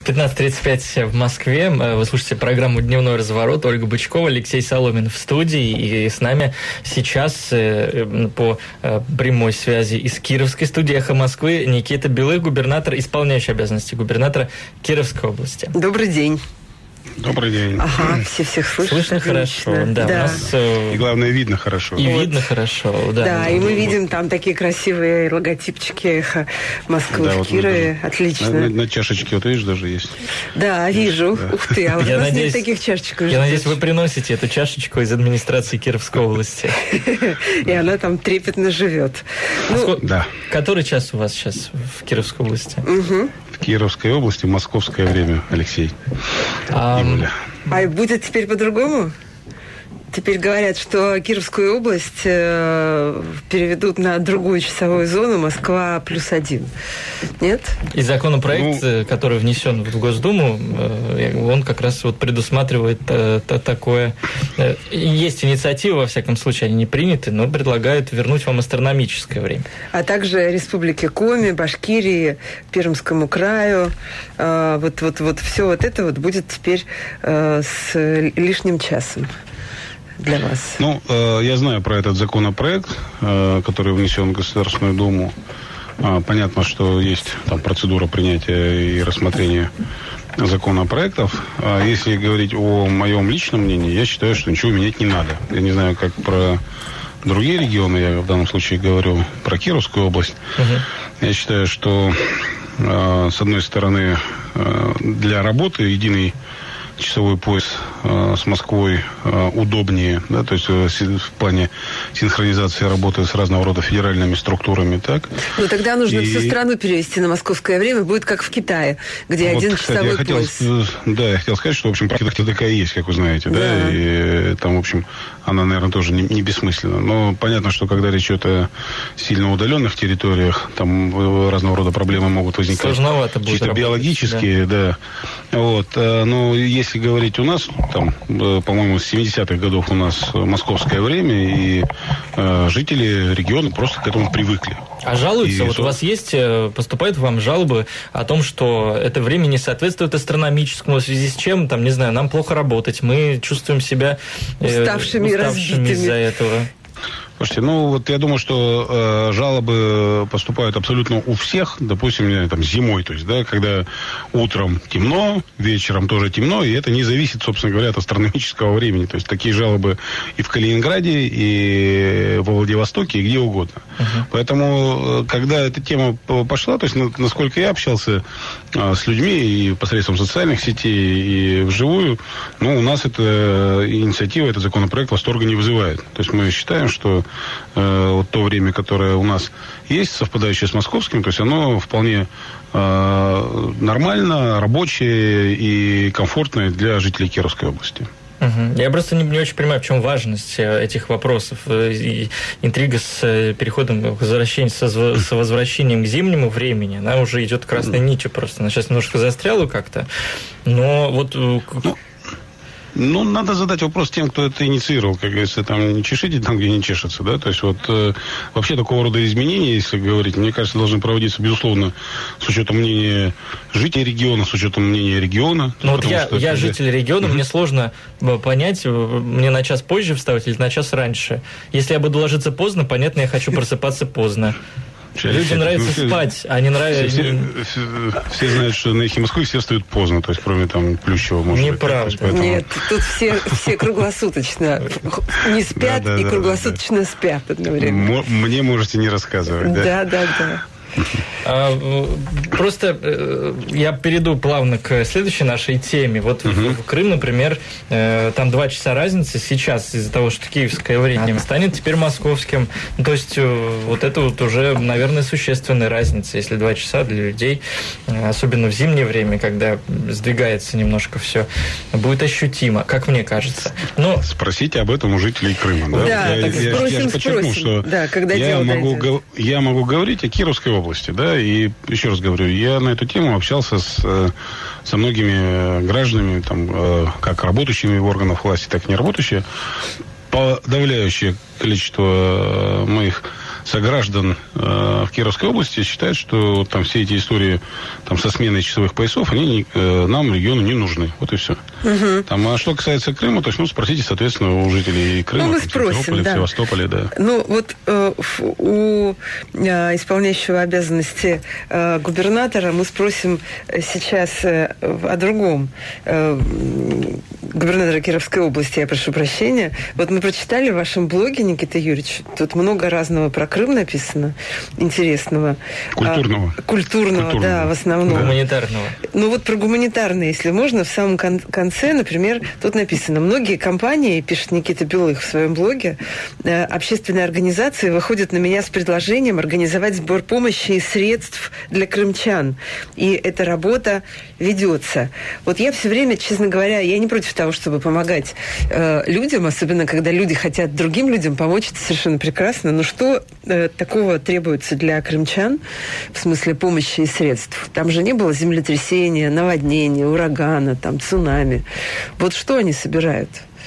15:35 в Москве. Вы слушаете программу «Дневной разворот». Ольга Бычкова, Алексей Соломин в студии. И с нами сейчас по прямой связи из Кировской студии «Эхо Москвы» Никита Белых, губернатор, исполняющий обязанности губернатора Кировской области. Добрый день. Добрый день. Ага, всех слышно. Слышно хорошо, да. Да. У нас, и главное, видно хорошо. И видно хорошо, да. Да, и мы видим там такие красивые логотипчики «Эхо Москвы» в Кирове. Отлично. На чашечке, вот видишь, даже есть. Да, вижу. Да. Ух ты, а у нас нет таких чашечек. Я надеюсь, вы приносите эту чашечку из администрации Кировской области. И она там трепетно живет. Да. Который час у вас сейчас в Кировской области? В Кировской области московское время, Алексей. А будет теперь по-другому? Теперь говорят, что Кировскую область переведут на другую часовую зону, Москва +1. Нет? И законопроект, который внесен в Госдуму, он как раз вот предусматривает такое. Есть инициатива, во всяком случае, они не приняты, но предлагают вернуть вам астрономическое время. А также Республике Коми, Башкирии, Пермскому краю. Вот все вот это вот будет теперь с лишним часом. Для вас. Я знаю про этот законопроект, который внесен в Государственную Думу. Понятно, что есть там процедура принятия и рассмотрения законопроектов. Если говорить о моем личном мнении, я считаю, что ничего менять не надо. Я не знаю, как про другие регионы, я в данном случае говорю про Кировскую область. Я считаю, что с одной стороны для работы единый часовой пояс с Москвой удобнее, да, то есть в плане синхронизации работы с разного рода федеральными структурами, так? Тогда нужно всю страну перевести на московское время, будет как в Китае, где один часовой пояс. Я хотел сказать, что, в общем, практика такая есть, как вы знаете, да, и там, в общем, она, наверное, тоже не бессмысленна. Но понятно, что когда речь идет о сильно удаленных территориях, там разного рода проблемы могут возникать. Сложновато будет чисто биологические, да. Но если говорить у нас, там, по-моему, с 70-х годов у нас московское время, и жители региона просто к этому привыкли. А жалуются? У вас есть, поступают вам жалобы о том, что это время не соответствует астрономическому, в связи с чем, там, не знаю, нам плохо работать, мы чувствуем себя уставшими из-за этого? Слушайте, я думаю, что жалобы поступают абсолютно у всех, допустим, там, зимой, то есть, да, когда утром темно, вечером тоже темно, и это не зависит, собственно говоря, от астрономического времени. То есть, такие жалобы и в Калининграде, и во Владивостоке, и где угодно. Поэтому, когда эта тема пошла, то есть, насколько я общался с людьми и посредством социальных сетей, и вживую, у нас эта инициатива, этот законопроект восторга не вызывает. То есть, мы считаем, что то время, которое у нас есть, совпадающее с московским, то есть оно вполне нормально, рабочее и комфортное для жителей Кировской области. Я просто не очень понимаю, в чем важность этих вопросов. И интрига с переходом с возвращением к зимнему времени, она уже идет красной нитью просто. Она сейчас немножко застряла как-то, но надо задать вопрос тем, кто это инициировал, как говорится, там не чешите там, где не чешется, да, то есть вообще такого рода изменения, если говорить, мне кажется, должны проводиться, безусловно, с учетом мнения жителей региона, с учетом мнения региона. Я житель региона, мне сложно понять, мне на час позже вставать или на час раньше. Если я буду ложиться поздно, понятно, я хочу просыпаться поздно. Людям нравится спать, а не нравится... Все знают, что на «Эхе Москвы» все встают поздно, то есть кроме там Плющева, может быть. Неправда. Поэтому... Нет, тут все круглосуточно не спят и круглосуточно спят одновременно. Мне можете не рассказывать, да? Да. Просто я перейду плавно к следующей нашей теме. В Крым, например, там 2 часа разницы сейчас из-за того, что киевское время станет теперь московским. То есть это уже, наверное, существенная разница, если 2 часа для людей, особенно в зимнее время, когда сдвигается немножко все, будет ощутимо, как мне кажется. Спросите об этом у жителей Крыма. Да, я же подчеркну, что я могу говорить о Кировской области, да, и еще раз говорю, я на эту тему общался со многими гражданами, там, как работающими в органах власти, так и не работающие. Подавляющее количество моих сограждан в Кировской области считают, что там все эти истории там, со сменой часовых поясов, они нам, региону, не нужны. Вот и все. Там, а что касается Крыма, то есть, спросите, соответственно, у жителей Крыма, мы спросим, да. Севастополя, да. Вот у исполняющего обязанности губернатора мы спросим сейчас о другом. Губернатора Кировской области, я прошу прощения. Вот мы прочитали в вашем блоге, Никита Юрьевич, тут много разного про Крым написано, интересного. Культурного, да, в основном. Гуманитарного. Вот про гуманитарное, если можно, в самом конце, например, тут написано: многие компании, пишет Никита Белых в своем блоге, общественные организации выходят на меня с предложением организовать сбор помощи и средств для крымчан. И эта работа ведется. Вот я все время, честно говоря, я не против того, чтобы помогать людям, особенно когда люди хотят другим людям помочь, это совершенно прекрасно. Но что такого требуется для крымчан в смысле помощи и средств? Там же не было землетрясения, наводнения, урагана, там, цунами. Вот что они собирают?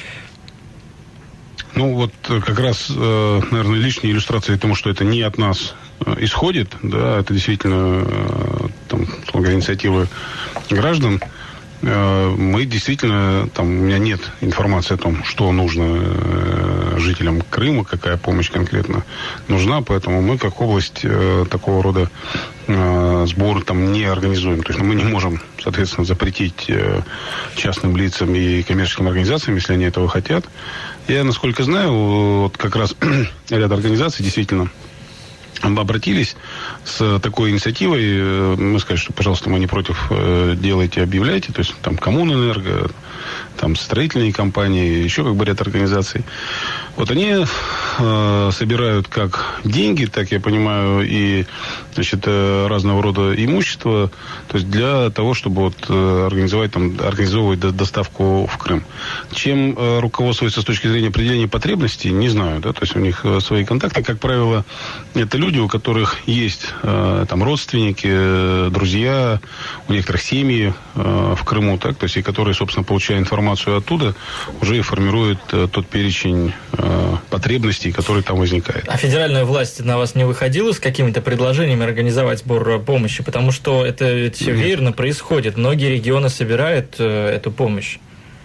Как раз, наверное, лишняя иллюстрация тому, что это не от нас исходит, да, это действительно инициативы граждан. Мы действительно, у меня нет информации о том, что нужно жителям Крыма, какая помощь конкретно нужна, поэтому мы, как область, такого рода сбор не организуем. То есть мы не можем, соответственно, запретить частным лицам и коммерческим организациям, если они этого хотят. Я, насколько знаю, как раз ряд организаций действительно обратились с такой инициативой. Мы сказали, что, пожалуйста, мы не против, делайте, объявляйте. То есть Коммунэнерго, строительные компании, еще ряд организаций. Вот они собирают как деньги, так я понимаю, и разного рода имущество, то есть для того, чтобы организовывать доставку в Крым. Чем руководствуется с точки зрения определения потребностей, не знаю, да, то есть у них свои контакты, как правило, это люди, у которых есть родственники, друзья, у некоторых семьи в Крыму, так, то есть и которые, собственно, получая информацию оттуда, уже и формируют тот перечень потребностей, которые там возникают. А федеральная власть на вас не выходила с какими-то предложениями организовать сбор помощи? Потому что это ведь верно происходит. Многие регионы собирают эту помощь.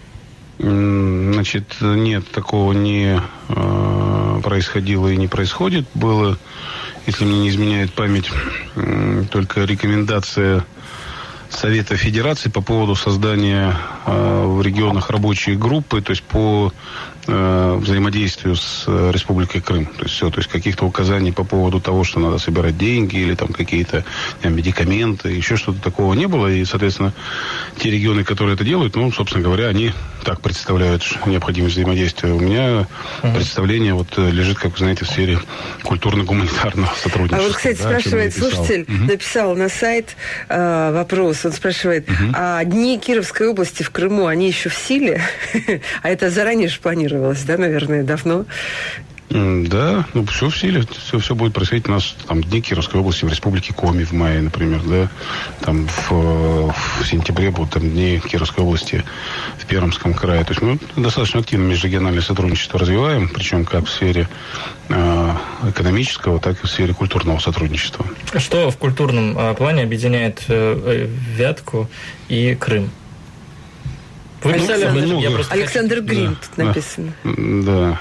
Нет, такого не происходило и не происходит. Было, если мне не изменяет память, только рекомендация Совета Федерации по поводу создания в регионах рабочей группы, то есть по взаимодействию с Республикой Крым. То есть все, то есть каких-то указаний по поводу того, что надо собирать деньги или какие-то медикаменты, еще что-то такого не было. И, соответственно, те регионы, которые это делают, собственно говоря, они так представляют необходимость взаимодействия. У меня представление лежит, как вы знаете, в сфере культурно-гуманитарного сотрудничества. А вот, кстати, спрашивает слушатель, написал на сайт вопрос, он спрашивает, а дни Кировской области в Крыму, они еще в силе? А это заранее же планировалось, да, наверное, давно? Да, все в силе, все будет происходить у нас дни Кировской области в Республике Коми в мае, например, да, в сентябре будут дни Кировской области в Пермском крае. То есть мы достаточно активно межрегиональное сотрудничество развиваем, причем как в сфере экономического, так и в сфере культурного сотрудничества. Что в культурном плане объединяет Вятку и Крым? Александр Грин тут написано. Да.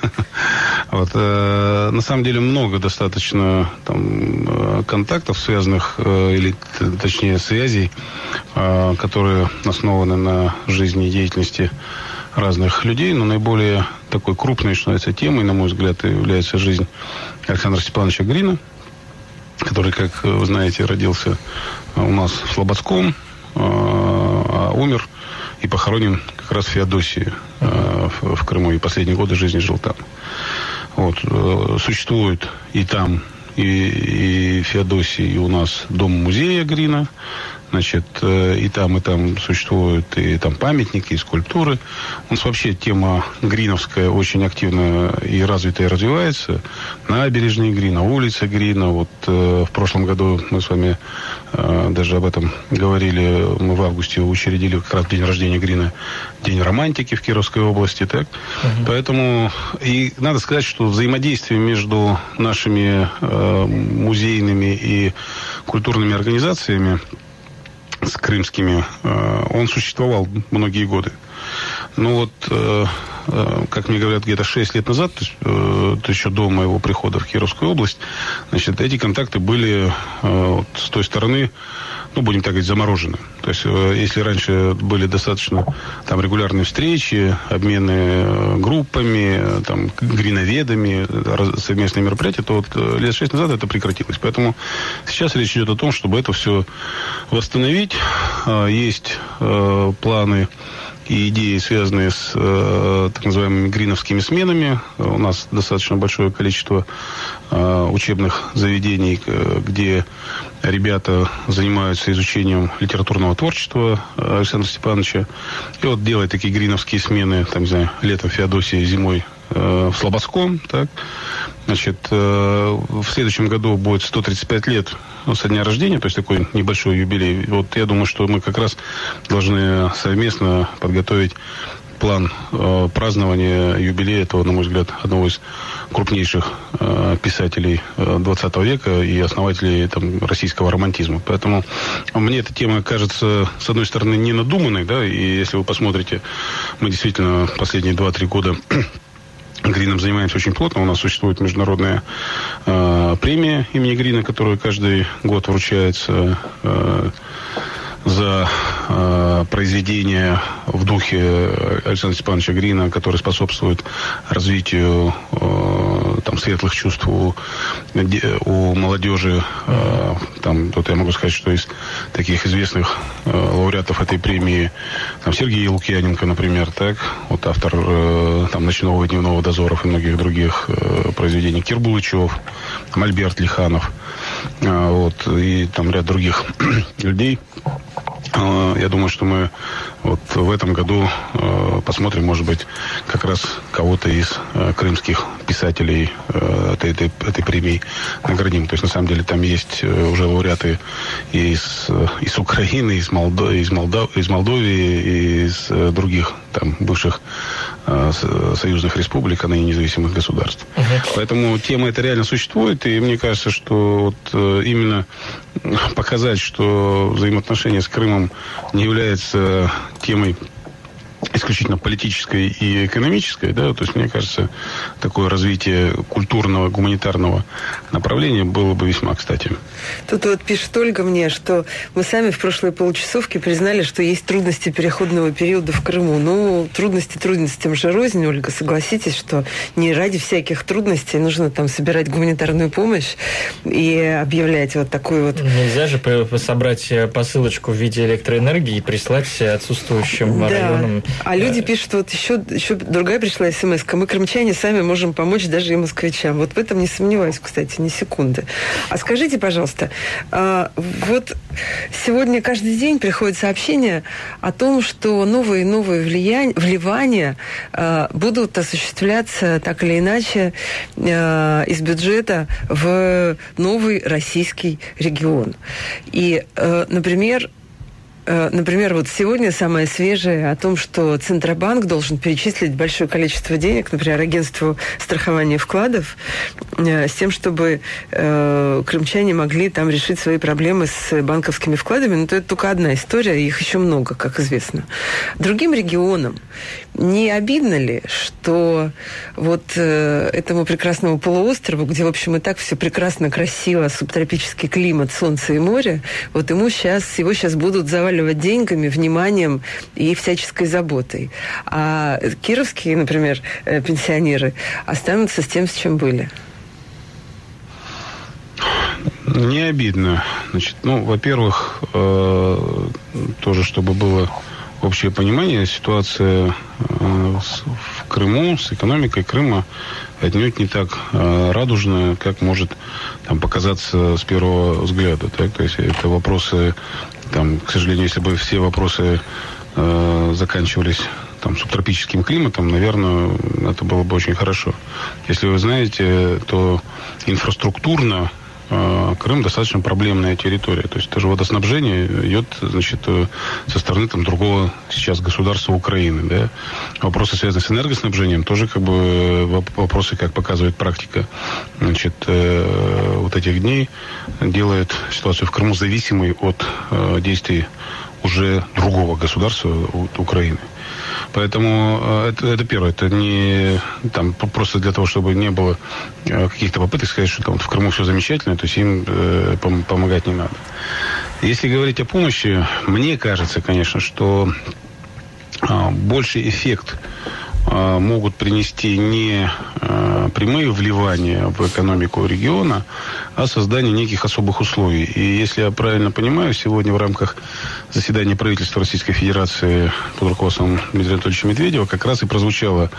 На самом деле много достаточно контактов, связанных, или точнее связей, которые основаны на жизни и деятельности разных людей, но наиболее такой крупной, что называется, темой, на мой взгляд, является жизнь Александра Степановича Грина, который, как вы знаете, родился у нас в Слободском, а умер и похоронен как раз в Феодосии в Крыму, и последние годы жизни жил там. Существует и там, и в Феодосии, и у нас дом-музея Грина, Значит, и там существуют и там памятники, и скульптуры. У нас вообще тема гриновская очень активно и развита, и развивается. Набережные Грина, улица Грина. Вот в прошлом году мы с вами даже об этом говорили. Мы в августе учредили как раз день рождения Грина, День романтики в Кировской области. Так? Поэтому и надо сказать, что взаимодействие между нашими музейными и культурными организациями с крымскими, он существовал многие годы. Ну вот, как мне говорят, где-то 6 лет назад, то еще до моего прихода в Кировскую область, значит, эти контакты были вот, с той стороны, ну, будем так говорить, заморожены. То есть, если раньше были достаточно там регулярные встречи, обмены группами, там, гриноведами, совместные мероприятия, то вот лет 6 назад это прекратилось. Поэтому сейчас речь идет о том, чтобы это все восстановить. Есть планы и идеи, связанные с так называемыми гриновскими сменами. У нас достаточно большое количество учебных заведений, где ребята занимаются изучением литературного творчества Александра Степановича. И вот делают такие гриновские смены, там, не знаю, летом в Феодосии, зимой в Слободском. Так. Значит, в следующем году будет 135 лет со дня рождения, то есть такой небольшой юбилей. Вот я думаю, что мы как раз должны совместно подготовить план празднования юбилея этого, на мой взгляд, одного из крупнейших писателей 20 века и основателей там, российского романтизма. Поэтому мне эта тема кажется, с одной стороны, не надуманной, да, и если вы посмотрите, мы действительно последние 2-3 года Грином занимаемся очень плотно. У нас существует международная премия имени Грина, которая каждый год вручается за произведения в духе Александра Степановича Грина, которые способствуют развитию там, светлых чувств у молодежи. Там, вот я могу сказать, что из таких известных лауреатов этой премии там, Сергей Лукьяненко, например, так, вот автор там, «Ночного и дневного дозоров» и многих других произведений, Кир Булычев, Альберт Лиханов, вот, и там ряд других людей. Я думаю, что мы вот в этом году посмотрим, может быть, как раз кого-то из крымских писателей этой премии наградим. То есть, на самом деле, там есть уже лауреаты из Украины, из Молдовы, и из других там бывших союзных республик, а ныне независимых государств. Поэтому тема эта реально существует, и мне кажется, что вот именно показать, что взаимоотношения с Крымом не являются темой исключительно политической и экономической, да, то есть, мне кажется, такое развитие культурного, гуманитарного направления было бы весьма кстати. Тут вот пишет Ольга мне, что мы сами в прошлой получасовке признали, что есть трудности переходного периода в Крыму. Ну, трудностям же рознь, Ольга, согласитесь, что не ради всяких трудностей нужно там собирать гуманитарную помощь и объявлять вот такой вот... Нельзя же собрать посылочку в виде электроэнергии и прислать отсутствующим районам. А люди пишут, вот еще другая пришла смс-ка. Мы, крымчане, сами можем помочь даже и москвичам. Вот в этом не сомневаюсь, кстати, ни секунды. А скажите, пожалуйста, вот сегодня каждый день приходит сообщение о том, что новые вливания будут осуществляться так или иначе из бюджета в новый российский регион. И, например, вот сегодня самое свежее о том, что Центробанк должен перечислить большое количество денег, например, агентству страхования вкладов, с тем, чтобы крымчане могли там решить свои проблемы с банковскими вкладами. Но это только одна история, их еще много, как известно. Другим регионам не обидно ли, что вот этому прекрасному полуострову, где, в общем, и так все прекрасно, красиво, субтропический климат, солнце и море, вот его сейчас будут заваливать деньгами, вниманием и всяческой заботой. А кировские, например, пенсионеры останутся с тем, с чем были. Не обидно. Значит, во-первых, тоже, чтобы было общее понимание, ситуация в Крыму, с экономикой Крыма отнюдь не так радужная, как может там показаться с первого взгляда. Так? То есть это вопросы там, к сожалению, если бы все вопросы заканчивались там субтропическим климатом, наверное, это было бы очень хорошо. Если вы знаете, то инфраструктурно Крым достаточно проблемная территория. То есть даже водоснабжение идет, значит, со стороны там другого сейчас государства Украины. Да? Вопросы, связанные с энергоснабжением, тоже как бы вопросы, как показывает практика, значит, вот этих дней, делает ситуацию в Крыму зависимой от действий уже другого государства, от Украины. Поэтому это первое. Это не там, просто для того, чтобы не было каких-то попыток сказать, что там в Крыму все замечательно, то есть им помогать не надо. Если говорить о помощи, мне кажется, конечно, что больший эффект могут принести не прямые вливания в экономику региона, а создание неких особых условий. И если я правильно понимаю, сегодня в рамках заседания правительства Российской Федерации под руководством Дмитрия Анатольевича Медведева как раз и прозвучала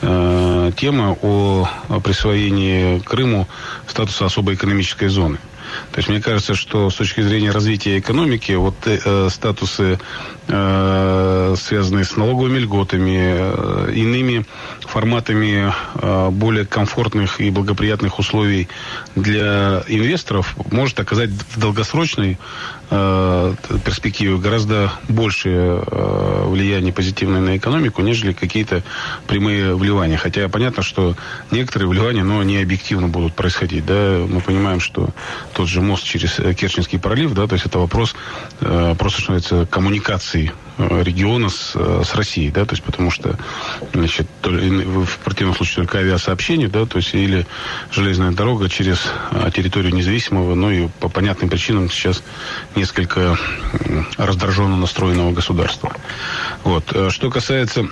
тема о присвоении Крыму статуса особой экономической зоны. То есть мне кажется, что с точки зрения развития экономики, вот статусы, связанные с налоговыми льготами, иными форматами более комфортных и благоприятных условий для инвесторов, может оказать в долгосрочной перспективе гораздо большее влияние позитивное на экономику, нежели какие-то прямые вливания. Хотя понятно, что некоторые вливания, но не объективно будут происходить. Да? Мы понимаем, что тот же мост через Керченский пролив, да, то есть это вопрос просто, что называется, коммуникации региона с Россией, да, то есть потому что, значит, в противном случае только авиасообщение, да, то есть или железная дорога через территорию независимого, но и по понятным причинам сейчас несколько раздраженно настроенного государства. Вот. Что касается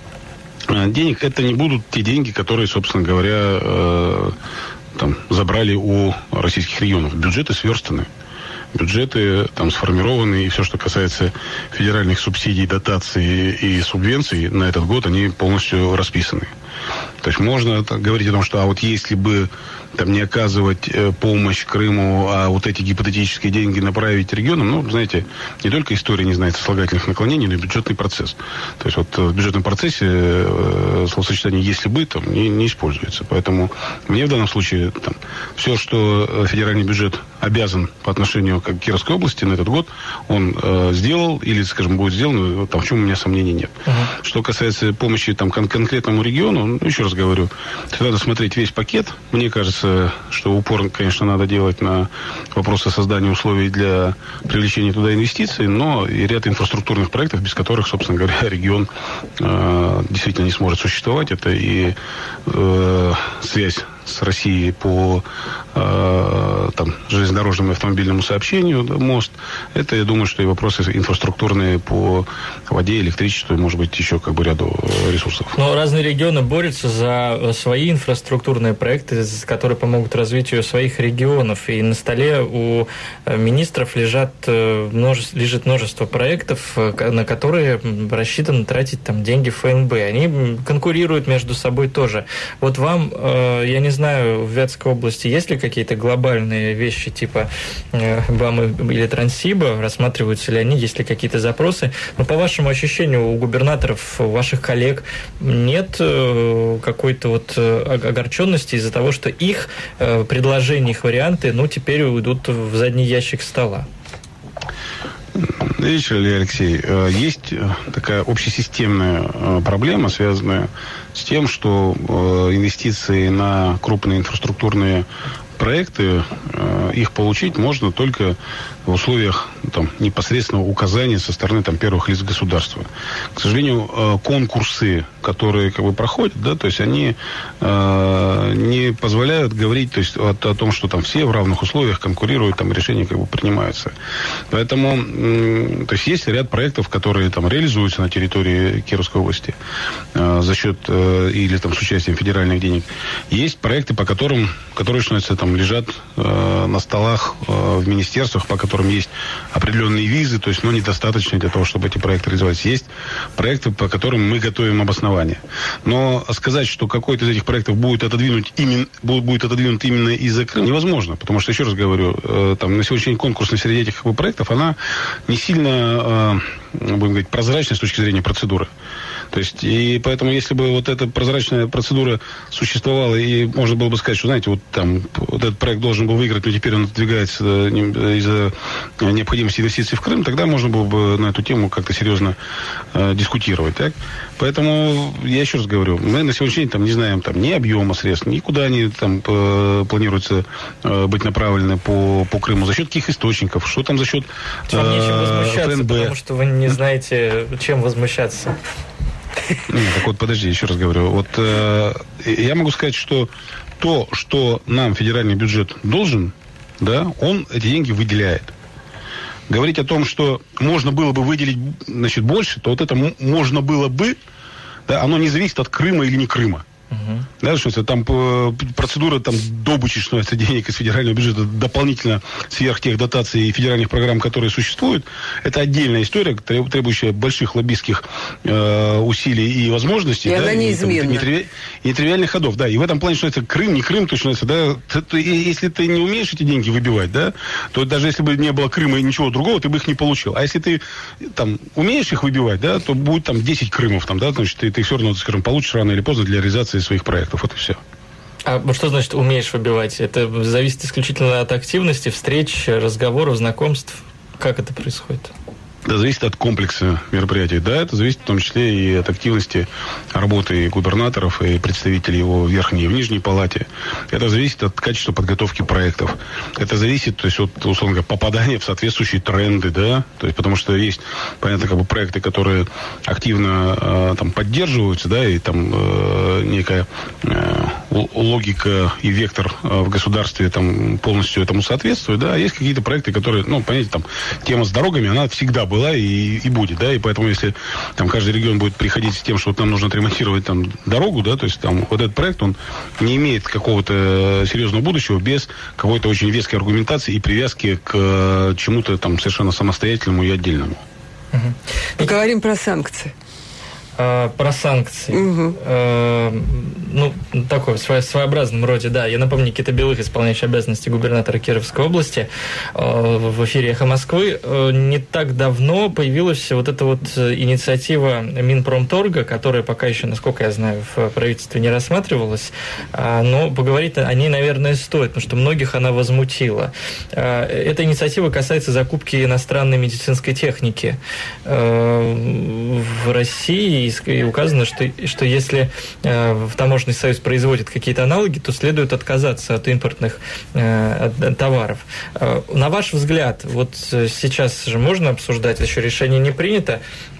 денег, это не будут те деньги, которые, собственно говоря, там, забрали у российских регионов. Бюджеты сверстаны. Бюджеты там сформированы, и все, что касается федеральных субсидий, дотаций и субвенций на этот год, они полностью расписаны. То есть можно говорить о том, что вот если бы там не оказывать помощь Крыму, а вот эти гипотетические деньги направить регионам, ну, знаете, не только история не знает сослагательных наклонений, но и бюджетный процесс. То есть вот в бюджетном процессе словосочетание «если бы» там не используется. Поэтому мне в данном случае там, все, что федеральный бюджет обязан по отношению к Кировской области на этот год, он сделал или, скажем, будет сделано, там, в чем у меня сомнений нет. Что касается помощи там, конкретному региону, ну, еще раз говорю, надо смотреть весь пакет. Мне кажется, что упор, конечно, надо делать на вопросы создания условий для привлечения туда инвестиций, но и ряд инфраструктурных проектов, без которых, собственно говоря, регион действительно не сможет существовать. Это и связь с Россией по там, железнодорожному и автомобильному сообщению, да, мост. Это, я думаю, что и вопросы инфраструктурные по воде, электричеству, может быть, еще как бы ряду ресурсов. Но разные регионы борются за свои инфраструктурные проекты, которые помогут развитию своих регионов. И на столе у министров лежит множество проектов, на которые рассчитано тратить там, деньги ФНБ. Они конкурируют между собой тоже. Вот вам, я не знаю, в Вятской области есть ли какие-то глобальные вещи типа БАМ или Транссиба? Рассматриваются ли они? Есть ли какие-то запросы? Но по вашему ощущению, у губернаторов, у ваших коллег нет какой-то вот огорченности из-за того, что их предложения, их варианты, ну, теперь уйдут в задний ящик стола? Видите ли, Алексей, есть такая общесистемная проблема, связанная с тем, что инвестиции на крупные инфраструктурные проекты, их получить можно только в условиях там, непосредственного указания со стороны там, первых лиц государства. К сожалению, конкурсы, которые как бы проходят, да, то есть они не позволяют говорить то есть, о том, что там все в равных условиях конкурируют, там решения как бы принимаются. Поэтому то есть ряд проектов, которые там реализуются на территории Кировской области за счет или там с участием федеральных денег. Есть проекты, по которым, которые, что называется, там там лежат на столах в министерствах, по которым есть определенные визы, то есть, но недостаточно для того, чтобы эти проекты реализовались. Есть проекты, по которым мы готовим обоснование. Но сказать, что какой-то из этих проектов будет отодвинут именно из-за Крыма, невозможно. Потому что, еще раз говорю, там, на сегодняшний день конкурсная среди этих проектов, она не сильно, будем говорить, прозрачна с точки зрения процедуры. То есть, и поэтому, если бы вот эта прозрачная процедура существовала, и можно было бы сказать, что, знаете, вот там, вот этот проект должен был выиграть, но теперь он отодвигается из-за необходимости инвестиций в Крым, тогда можно было бы на эту тему как-то серьезно дискутировать, так? Поэтому, я еще раз говорю, мы на сегодняшний день там не знаем там ни объема средств, ни куда они там планируются быть направлены по Крыму, за счет каких источников, что там за счет Вам нечем возмущаться, ФНБ. Потому что вы не знаете, чем возмущаться. Нет, так вот, подожди, еще раз говорю. Вот я могу сказать, что то, что нам федеральный бюджет должен, да, он эти деньги выделяет. Говорить о том, что можно было бы выделить, значит, больше, то вот это можно было бы, да, оно не зависит от Крыма или не Крыма. Да, что там процедура там, добычи денег из федерального бюджета дополнительно сверх тех дотаций и федеральных программ, которые существуют, это отдельная история, требующая больших лоббистских усилий и возможностей. И она неизменна. И нетривиальных ходов. Да. И в этом плане, что это Крым, не Крым, то, что это, да, если ты не умеешь эти деньги выбивать, да, то даже если бы не было Крыма и ничего другого, ты бы их не получил. А если ты там умеешь их выбивать, да, то будет там 10 Крымов, там, да, значит, ты все равно, скажем, получишь рано или поздно для реализации своих проектов. Вот и все. А что значит умеешь выбивать? Это зависит исключительно от активности, встреч, разговоров, знакомств? Как это происходит? Это зависит от комплекса мероприятий. Да, это зависит в том числе и от активности работы губернаторов и представителей его в Верхней и в Нижней палате. Это зависит от качества подготовки проектов. Это зависит, то есть, от, условно говоря, попадания в соответствующие тренды, да, то есть, потому что есть, понятно, как бы проекты, которые активно там поддерживаются, да, и там некая логика и вектор в государстве там полностью этому соответствует, да, а есть какие-то проекты, которые, ну, понимаете, там, тема с дорогами, она всегда была и будет, да, и поэтому, если там каждый регион будет приходить с тем, что вот нам нужно отремонтировать там дорогу, да, то есть там вот этот проект, он не имеет какого-то серьезного будущего без какой-то очень веской аргументации и привязки к чему-то там совершенно самостоятельному и отдельному. Поговорим про санкции. Про санкции. Ну, такой, в своеобразном роде, да. Я напомню, Никита Белых, исполняющий обязанности губернатора Кировской области, в эфире «Эхо Москвы». Не так давно появилась вот эта вот инициатива Минпромторга, которая пока еще, насколько я знаю, в правительстве не рассматривалась, но поговорить о ней, наверное, стоит, потому что многих она возмутила. Эта инициатива касается закупки иностранной медицинской техники в России, и указано, что если в таможенный союз производит какие-то аналоги, то следует отказаться от импортных товаров. На ваш взгляд, вот сейчас же можно обсуждать, еще решение не принято,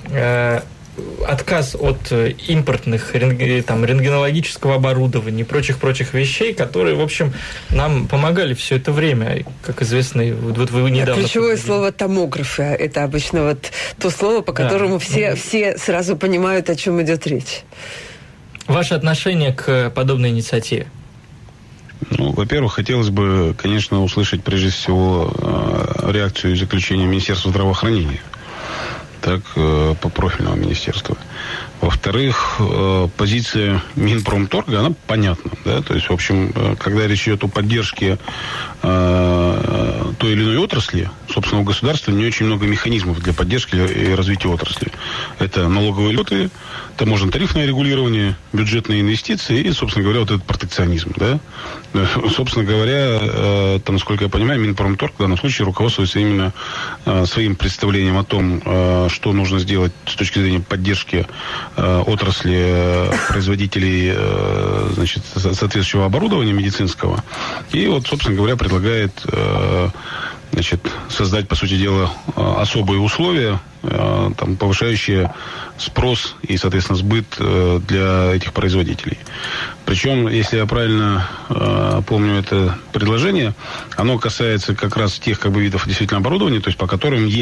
отказ от импортных там, рентгенологического оборудования и прочих вещей, которые, в общем, нам помогали все это время, как известно, вот вы недавно... Ключевое слово «томографы» — это обычно вот то слово, по которому все сразу понимают, о чем идет речь. Ваше отношение к подобной инициативе? Ну, во-первых, хотелось бы, конечно, услышать прежде всего реакцию и заключение Министерства здравоохранения, так, по профильному министерству. Во-вторых, позиция Минпромторга, она понятна, да, то есть, в общем, когда речь идет о поддержке той или иной отрасли, собственно, у государства не очень много механизмов для поддержки и развития отрасли. Это налоговые льготы, таможенно-тарифное регулирование, бюджетные инвестиции и, собственно говоря, вот этот протекционизм, да. Собственно говоря, там, насколько я понимаю, Минпромторг в данном случае руководствуется именно своим представлением о том, что нужно сделать с точки зрения поддержки отрасли производителей, значит, соответствующего оборудования медицинского. И вот, собственно говоря, предлагает, значит, создать, по сути дела, особые условия, там, повышающие спрос и, соответственно, сбыт для этих производителей. Причем, если я правильно помню это предложение, оно касается как раз тех как бы видов действительно оборудования, то есть по которым есть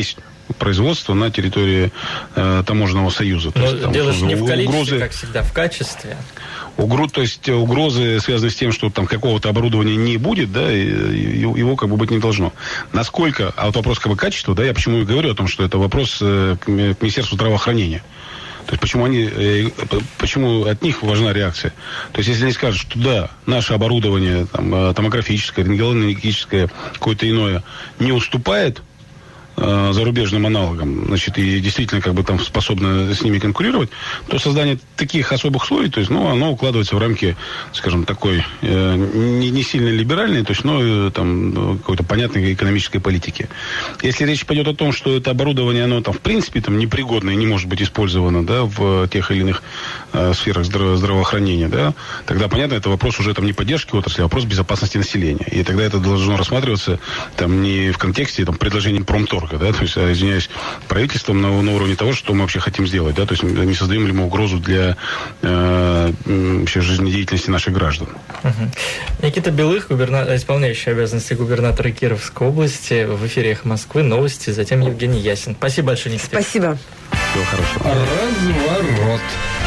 производства на территории таможенного союза. Но дело же не в количестве, как всегда, в качестве. То есть угрозы связаны с тем, что там какого-то оборудования не будет, да, его как бы быть не должно. Насколько, а вот вопрос как бы качества, да, я почему и говорю о том, что это вопрос к Министерству здравоохранения. То есть почему от них важна реакция? То есть если они скажут, что да, наше оборудование там, томографическое, рентгенологическое, какое-то иное не уступает зарубежным аналогам, значит, и действительно как бы там способны с ними конкурировать, то создание таких особых условий, то есть, оно укладывается в рамки, скажем, такой не сильно либеральной, то есть, там какой-то понятной экономической политики. Если речь пойдет о том, что это оборудование, оно там в принципе там непригодно и не может быть использовано, да, в тех или иных сферах здравоохранения, да, тогда понятно, это вопрос уже там не поддержки отрасли, а вопрос безопасности населения. И тогда это должно рассматриваться там не в контексте там предложений промторга, да, то есть, извиняюсь, правительством на уровне того, что мы вообще хотим сделать, да, то есть не создаем ли мы угрозу для вообще жизнедеятельности наших граждан. Никита Белых, исполняющий обязанности губернатора Кировской области, в эфире «Эхо Москвы», новости, затем Евгений Ясин. Спасибо большое, Никита. Спасибо. Всего хорошего. Разворот.